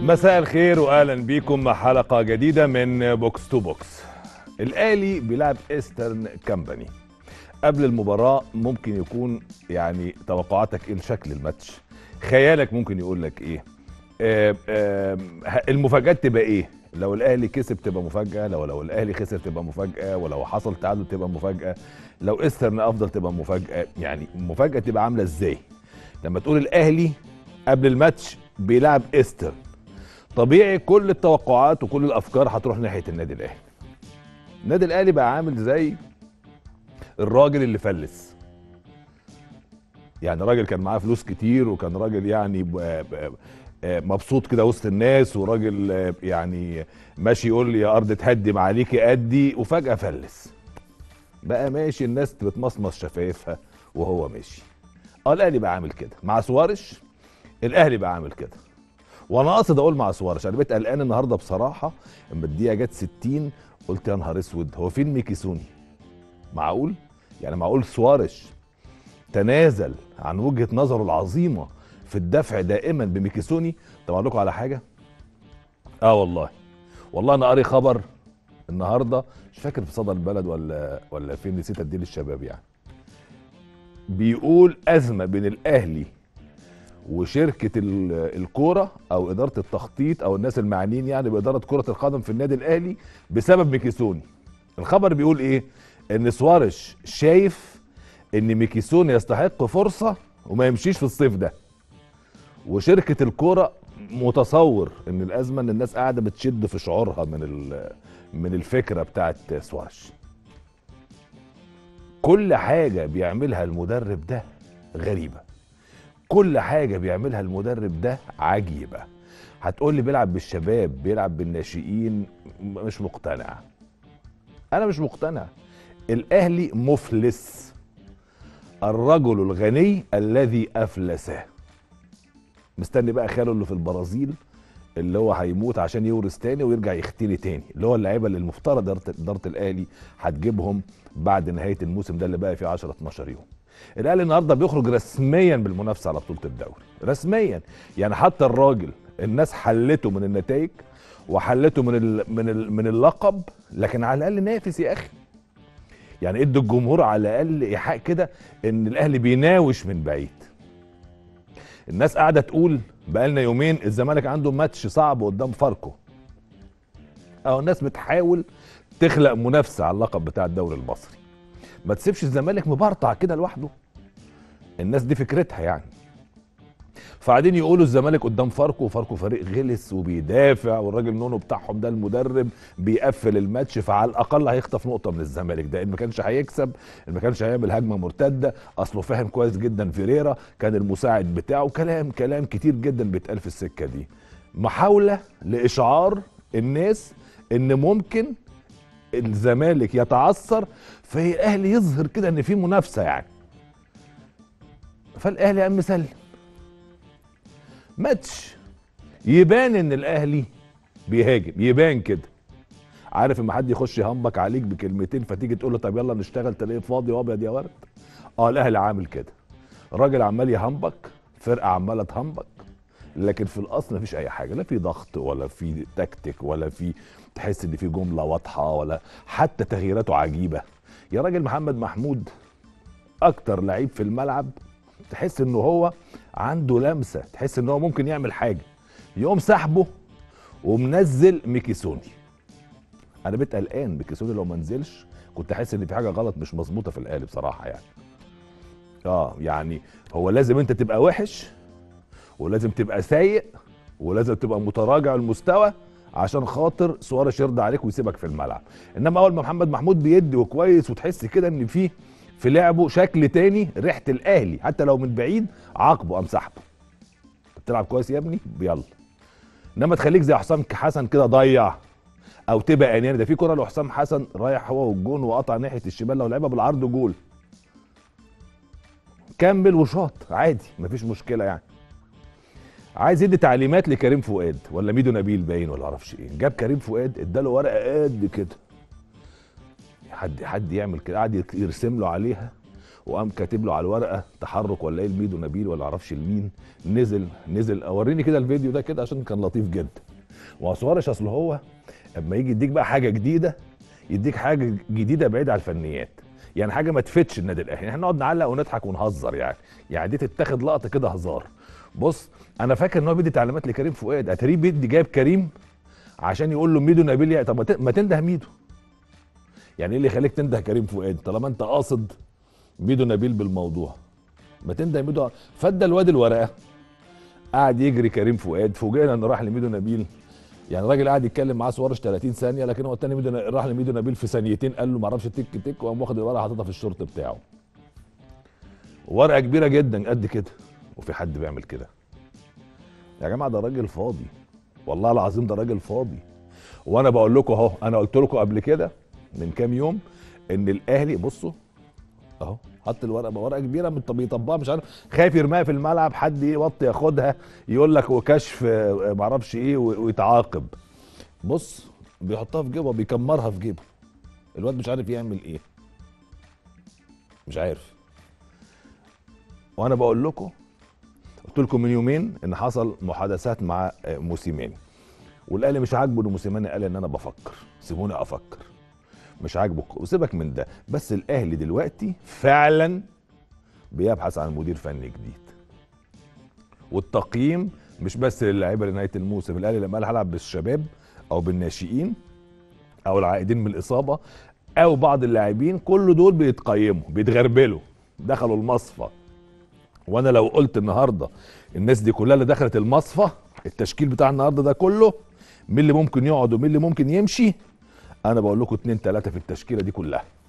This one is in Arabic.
مساء الخير واهلا بيكم مع حلقه جديده من بوكس تو بوكس. الاهلي بيلعب ايسترن كامباني. قبل المباراه ممكن يكون يعني توقعاتك ايه لشكل الماتش؟ خيالك ممكن يقول لك ايه؟ المفاجات تبقى ايه؟ لو الاهلي كسب تبقى مفاجاه، لو الاهلي خسر تبقى مفاجاه، ولو حصل تعادل تبقى مفاجاه، لو ايسترن افضل تبقى مفاجاه. يعني المفاجاه تبقى عامله ازاي لما تقول الاهلي قبل الماتش بيلعب ايسترن؟ طبيعي كل التوقعات وكل الافكار هتروح ناحيه النادي الاهلي. النادي الاهلي بقى عامل زي الراجل اللي فلس. يعني راجل كان معاه فلوس كتير، وكان راجل يعني مبسوط كده وسط الناس، وراجل يعني ماشي يقول لي يا ارض تهدم عليكي ادي، وفجاه فلس. بقى ماشي الناس بتمصمص شفايفها وهو ماشي. الاهلي بقى عامل كده مع سوارش. الاهلي بقى عامل كده، وانا قاصد اقول مع سوارش. انا بقيت قلقان النهارده بصراحه. اما الدقيقه جت 60 قلت يا نهار اسود، هو فين ميكيسوني؟ معقول؟ يعني معقول سوارش تنازل عن وجهه نظره العظيمه في الدفع دائما بميكيسوني؟ طب اقول لكم على حاجه. والله انا قاري خبر النهارده، مش فاكر في صدى البلد ولا فين، نسيت اديه للشباب. يعني بيقول ازمه بين الاهلي وشركه الكوره او اداره التخطيط او الناس المعنيين يعني باداره كره القدم في النادي الاهلي بسبب ميكيسوني. الخبر بيقول ايه؟ ان سوارش شايف ان ميكيسوني يستحق فرصه وما يمشيش في الصيف ده، وشركه الكوره متصور ان الازمه ان الناس قاعده بتشد في شعورها من الفكره بتاعت سوارش. كل حاجه بيعملها المدرب ده غريبه، كل حاجة بيعملها المدرب ده عجيبة. هتقول لي بيلعب بالشباب، بيلعب بالناشئين، مش مقتنع. انا مش مقتنع. الاهلي مفلس، الرجل الغني الذي افلسه. مستني بقى خاله اللي في البرازيل اللي هو هيموت عشان يورث تاني ويرجع يختلي تاني، اللي هو اللعيبه اللي المفترض اداره الاهلي هتجيبهم بعد نهايه الموسم ده اللي بقى فيه 10 12 يوم. الاهلي النهارده بيخرج رسميا بالمنافسه على بطوله الدوري، رسميا. يعني حتى الراجل الناس حلته من النتائج وحلته من اللقب، لكن على الاقل نافس يا اخي. يعني ادوا الجمهور على الاقل ايحاء كده ان الاهلي بيناوش من بعيد. الناس قاعده تقول بقالنا يومين الزمالك عنده ماتش صعب قدام فاركو، اهو الناس بتحاول تخلق منافسه على اللقب بتاع الدوري المصري. ما تسيبش الزمالك مبرطع كده لوحده. الناس دي فكرتها يعني. فقاعدين يقولوا الزمالك قدام فاركو، وفاركو فريق غلس وبيدافع، والراجل نونو بتاعهم ده المدرب بيقفل الماتش، فعلى الاقل هيخطف نقطه من الزمالك ده ان ما كانش هيكسب، ان ما كانش هيعمل هجمه مرتده. اصله فاهم كويس جدا فيريرا كان المساعد بتاعه. كلام كتير جدا بيتقال في السكه دي، محاوله لاشعار الناس ان ممكن الزمالك يتعثر فالاهلي يظهر كده ان في منافسه يعني. فالاهلي قام مسلم ماتش، يبان ان الاهلي بيهاجم، يبان كده. عارف اما حد يخش يهمبك عليك بكلمتين فتيجي تقول له طب يلا نشتغل تلاقيه فاضي وابيض يا ورد. الاهلي عامل كده، راجل عمال يهمبك، فرقه عماله تهمبك، لكن في الاصل مفيش اي حاجه، لا في ضغط ولا في تكتيك ولا في تحس ان في جمله واضحه، ولا حتى تغييراته عجيبه. يا راجل محمد محمود اكتر لعيب في الملعب تحس انه هو عنده لمسه، تحس ان هو ممكن يعمل حاجه، يقوم سحبه ومنزل ميكيسوني. انا بقيت قلقان ميكيسوني لو ما نزلش كنت احس ان في حاجه غلط مش مظبوطه في الاهلي بصراحه يعني. يعني هو لازم انت تبقى وحش، ولازم تبقى سيء، ولازم تبقى متراجع المستوى عشان خاطر سوارش يرضى عليك ويسيبك في الملعب. انما اول ما محمد محمود بيدي وكويس وتحس كده ان في لعبه شكل تاني، ريحه الاهلي حتى لو من بعيد، عاقبه قام سحبه. بتلعب كويس يا ابني يلا. انما تخليك زي حسام حسن كده ضيع، او تبقى اناني. ده في كره لحسام حسن رايح هو والجون وقطع ناحيه الشمال، لو لعبها بالعرض جول، كمل وشاط عادي مفيش مشكله يعني. عايز يدي تعليمات لكريم فؤاد ولا ميدو نبيل باين ولا معرفش ايه، جاب كريم فؤاد اداله ورقه قد كده، حد يعمل كده، قعد يرسم له عليها وقام كاتب له على الورقه تحرك ولا ايه لميدو نبيل ولا اعرفش لمين. نزل اوريني كده الفيديو ده كده عشان كان لطيف جدا. وسوارش اصل هو اما يجي يديك بقى حاجه جديده، يديك حاجه جديده بعيده عن الفنيات، يعني حاجه ما تفيدش النادي الاهلي، احنا نقعد نعلق ونضحك ونهزر يعني دي تتاخد لقطه كده هزار. بص انا فاكر ان هو بيدي تعليمات لكريم فؤاد، اتاريه بيدي جايب كريم عشان يقول له ميدو نبيل يعني. طب ما تنده ميدو، يعني ايه اللي يخليك تنده كريم فؤاد طالما انت قاصد ميدو نبيل بالموضوع؟ ما تنده ميدو. فدى الواد الورقه، قعد يجري كريم فؤاد، فوجئنا انه راح لميدو نبيل. يعني الراجل قاعد يتكلم معاه سوارش 30 ثانيه، لكن هو الثاني راح لميدو نبيل في ثانيتين، قال له ما اعرفش تك تك، وقام واخد الورقه حاططها في الشورت بتاعه. ورقه كبيره جدا قد كده، وفي حد بيعمل كده؟ يا جماعه ده راجل فاضي، والله العظيم ده راجل فاضي. وانا بقول لكم اهو، انا قلت لكم قبل كده من كام يوم ان الاهلي، بصوا اهو حط الورقه، ورقه كبيره بيطبقها مش عارف، خايف يرميها في الملعب حد يوطي ياخدها يقول لك وكشف معرفش ايه ويتعاقب. بص بيحطها في جيبه، بيكمرها في جيبه، الواد مش عارف يعمل ايه، مش عارف. وانا بقول لكم، قلت لكم من يومين ان حصل محادثات مع موسيماني، والاهلي مش عاجبه ان موسيماني قال ان انا بفكر، سيبوني افكر. مش عاجبك وسيبك من ده، بس الاهلي دلوقتي فعلا بيبحث عن مدير فني جديد، والتقييم مش بس للاعيبه لنهايه الموسم. الاهلي لما قال هلعب بالشباب او بالناشئين او العائدين من الاصابه او بعض اللاعبين، كل دول بيتقيموا بيتغربلوا، دخلوا المصفى. وانا لو قلت النهارده الناس دي كلها اللي دخلت المصفى، التشكيل بتاع النهارده ده كله، مين اللي ممكن يقعد ومين اللي ممكن يمشي، انا بقول لكم 2 3 في التشكيله دي كلها.